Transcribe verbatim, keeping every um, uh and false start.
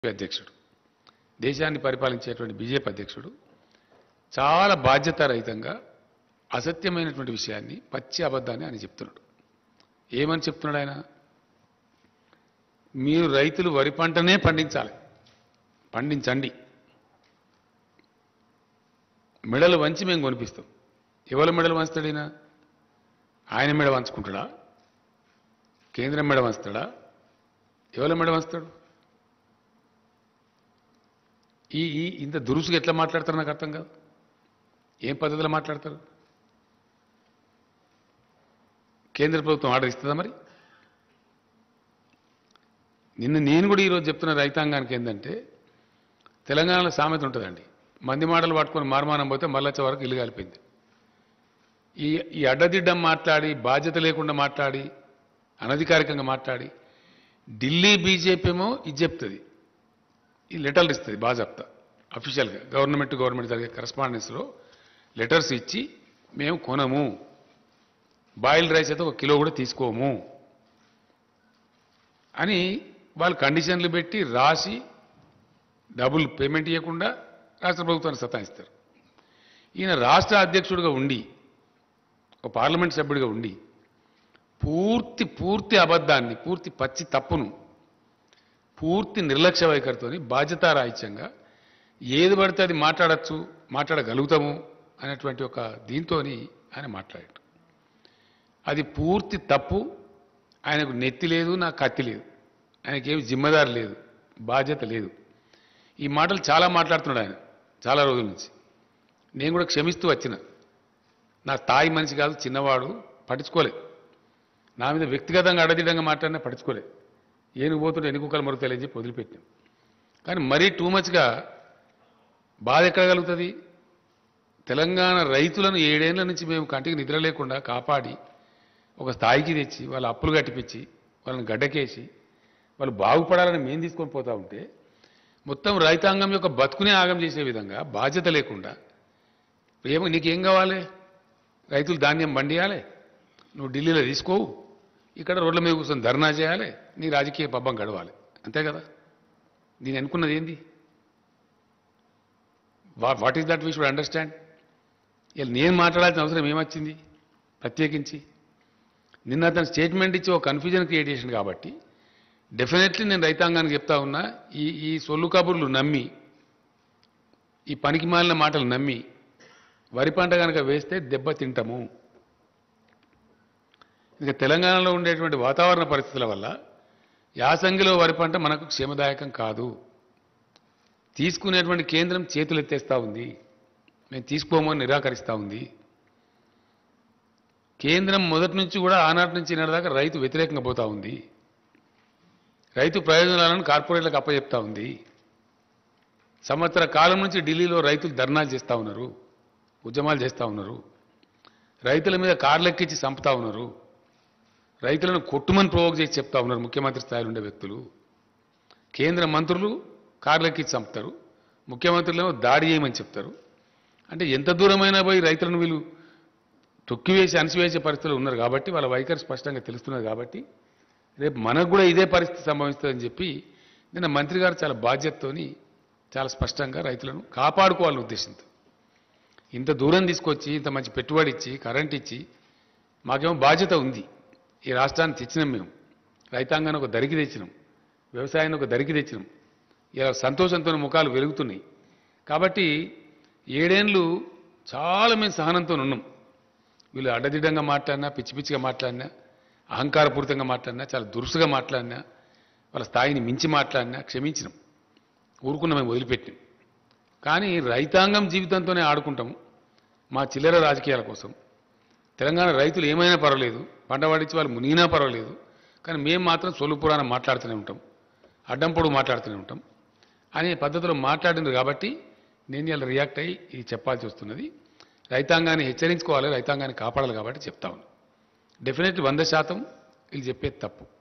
అధ్యక్షుడు దేశాన్ని పరిపాలించేటువంటి బీజేపీ అధ్యక్షుడు చాలా బాధ్యతారహితంగా అసత్యమైనటువంటి విషయాన్ని పచ్చి అబద్ధాన్ని ఆయన చెప్తున్నాడు. ఏమని చెప్తున్నాడు ఆయన? మీరు రైతులు వరి పంటనే పండించాలి, పండించండి, మెడలు వంచి మేము కొనిపిస్తాం. ఎవరు మెడలు వంచుతాడు ఈయన? ఆయన మెడ వంచుకుంటాడా? కేంద్రం మెడ వంచుతాడా? ఎవరు మెడ వంచుతాడు? ఈ ఈ ఇంత దురుసుగా ఎట్లా మాట్లాడతారు నాకు అర్థం కాదు. ఏం పద్ధతిలో మాట్లాడతారు? కేంద్ర ప్రభుత్వం ఆర్డర్ ఇస్తుందా? మరి నిన్న నేను కూడా ఈరోజు చెప్తున్న రైతాంగానికి ఏంటంటే, తెలంగాణలో సామెత ఉంటుందండి, మంది మాటలు పట్టుకొని మార్మానం పోతే మళ్ళొచ్చ వరకు ఇల్లు కలిపింది. ఈ ఈ అడ్డదిడ్డం మాట్లాడి, బాధ్యత లేకుండా మాట్లాడి, అనధికారికంగా మాట్లాడి, ఢిల్లీ బీజేపీ ఏమో ఇది చెప్తుంది, ఈ లెటర్లు ఇస్తుంది బాజాప్తా అఫీషియల్గా గవర్నమెంట్ గవర్నమెంట్ జరిగే కరస్పాండెన్స్లో లెటర్స్ ఇచ్చి మేము కొనము, బాయిల్డ్ రైస్ అయితే ఒక కిలో కూడా తీసుకోము అని వాళ్ళు కండిషన్లు పెట్టి రాసి డబ్బులు పేమెంట్ ఇవ్వకుండా రాష్ట్ర ప్రభుత్వాన్ని సతాయిస్తారు. ఈయన రాష్ట్ర అధ్యక్షుడిగా ఉండి, ఒక పార్లమెంట్ సభ్యుడిగా ఉండి పూర్తి పూర్తి అబద్ధాన్ని, పూర్తి పచ్చి తప్పును, పూర్తి నిర్లక్ష్య వైఖరితో బాధ్యతారాహిత్యంగా ఏది పడితే అది మాట్లాడచ్చు, మాట్లాడగలుగుతాము అనేటువంటి ఒక దీంతో ఆయన మాట్లాడాడు. అది పూర్తి తప్పు. ఆయనకు నెత్తి లేదు, నాకు కత్తి లేదు, ఆయనకేమి జిమ్మదారు లేదు, బాధ్యత లేదు. ఈ మాటలు చాలా మాట్లాడుతున్నాడు ఆయన చాలా రోజుల నుంచి. నేను కూడా క్షమిస్తూ వచ్చిన, నా స్థాయి మనిషి కాదు, చిన్నవాడు, పట్టించుకోలే. నా మీద వ్యక్తిగతంగా అడదిడంగా మాట్లాడినా పట్టించుకోలే. ఏనుగు పోతుంటే ఎన్నికలు మరుగుతాయని చెప్పి వదిలిపెట్టాం. కానీ మరీ టూ మచ్గా బాధ ఎక్కడ కలుగుతుంది? తెలంగాణ రైతులను ఏడేళ్ల నుంచి మేము కంటికి నిద్ర లేకుండా కాపాడి ఒక స్థాయికి తెచ్చి, వాళ్ళ అప్పులు కట్టిపించి, వాళ్ళని గడ్డకేసి, వాళ్ళు బాగుపడాలని మేము తీసుకొని పోతూ ఉంటే, మొత్తం రైతాంగం యొక్క బతుకునే ఆగం చేసే విధంగా బాధ్యత లేకుండా, ఏమో నీకేం కావాలి? రైతులు ధాన్యం పండియాలి, నువ్వు ఢిల్లీలో తీసుకోవు, ఇక్కడ రోడ్ల మీద కూర్చొని ధర్నా చేయాలి, నీ రాజకీయ పబ్బం గడవాలి, అంతే కదా? నేను అనుకున్నది ఏంది? What is that we should understand. ఇలా నేను మాట్లాడాల్సిన అవసరం ఏమొచ్చింది ప్రత్యేకించి? నిన్న అతను స్టేట్మెంట్ ఇచ్చి ఒక కన్ఫ్యూజన్ క్రియేట్ చేసింది కాబట్టి డెఫినెట్లీ నేను రైతాంగానికి చెప్తా ఉన్నా, ఈ ఈ సొల్లు కబుర్లు నమ్మి, ఈ పనికి మాలిన మాటలు నమ్మి వరి పంట కనుక వేస్తే దెబ్బ తింటాము. ఇక తెలంగాణలో ఉండేటువంటి వాతావరణ పరిస్థితుల వల్ల యాసంగిలో వరి పంట మనకు క్షేమదాయకం కాదు. తీసుకునేటువంటి కేంద్రం చేతులు ఎత్తేస్తూ ఉంది, మేము తీసుకోమని నిరాకరిస్తూ ఉంది. కేంద్రం మొదటి నుంచి కూడా ఆనాటి నుంచి ఈనాటిదాకా రైతు వ్యతిరేకంగా పోతూ ఉంది. రైతు ప్రయోజనాలను కార్పొరేట్లకు అప్పచెప్తా ఉంది. సంవత్సర కాలం నుంచి ఢిల్లీలో రైతులు ధర్నాలు చేస్తూ ఉన్నారు, ఉద్యమాలు చేస్తూ ఉన్నారు, రైతుల మీద కార్లెక్కించి చంపుతా ఉన్నారు, రైతులను కొట్టుమని ప్రోవోక్ చేసి చెప్తా ఉన్నారు ముఖ్యమంత్రి స్థాయిలో ఉండే వ్యక్తులు. కేంద్ర మంత్రులు కార్లెక్కించి చంపుతారు, ముఖ్యమంత్రులేమో దాడి చేయమని చెప్తారు. అంటే ఎంత దూరమైనా పోయి రైతులను వీళ్ళు తొక్కివేసి అణిసివేసే పరిస్థితులు ఉన్నారు. కాబట్టి వాళ్ళ వైఖరి స్పష్టంగా తెలుస్తున్నది. కాబట్టి రేపు మనకు కూడా ఇదే పరిస్థితి సంభవిస్తుందని చెప్పి నిన్న మంత్రి గారు చాలా బాధ్యతతోని చాలా స్పష్టంగా రైతులను కాపాడుకోవాలని ఉద్దేశంతో ఇంత దూరం తీసుకొచ్చి, ఇంత మంచి పెట్టుబడి ఇచ్చి, కరెంట్ ఇచ్చి, మాకేమో బాధ్యత ఉంది, ఈ రాష్ట్రాన్ని తెచ్చినాం, మేము రైతాంగాన్ని ఒక దరికి తెచ్చినాం, వ్యవసాయాన్ని ఒక దరికి తెచ్చినాం. ఇలా సంతోషంతో ముఖాలు వెలుగుతున్నాయి. కాబట్టి ఏడేళ్ళు చాలా మేము సహనంతో ఉన్నాం. వీళ్ళు అడ్డదిడ్డంగా మాట్లాడినా, పిచ్చి పిచ్చిగా మాట్లాడినా, అహంకారపూరితంగా మాట్లాడినా, చాలా దురుసుగా మాట్లాడినా, వాళ్ళ స్థాయిని మించి మాట్లాడినా క్షమించినాం, ఊరుకున్న మేము వదిలిపెట్టినాం. కానీ రైతాంగం జీవితంతోనే ఆడుకుంటాము మా చిల్లర రాజకీయాల కోసం. తెలంగాణ రైతులు ఏమైనా పర్వాలేదు, పంట పండించి వాళ్ళు మునిగినా పర్వాలేదు, కానీ మేము మాత్రం సొల్లు పురాణం మాట్లాడుతూనే ఉంటాం, అడ్డం పొడుగు మాట్లాడుతూనే ఉంటాం అనే పద్ధతిలో మాట్లాడినారు. కాబట్టి నేను ఇలా రియాక్ట్ అయ్యి ఇది చెప్పాల్సి వస్తున్నది. రైతాంగాన్ని హెచ్చరించుకోవాలి, రైతాంగాన్ని కాపాడాలి. కాబట్టి చెప్తా ఉన్నాను. డెఫినెట్లీ వంద శాతం వీళ్ళు చెప్పేది తప్పు.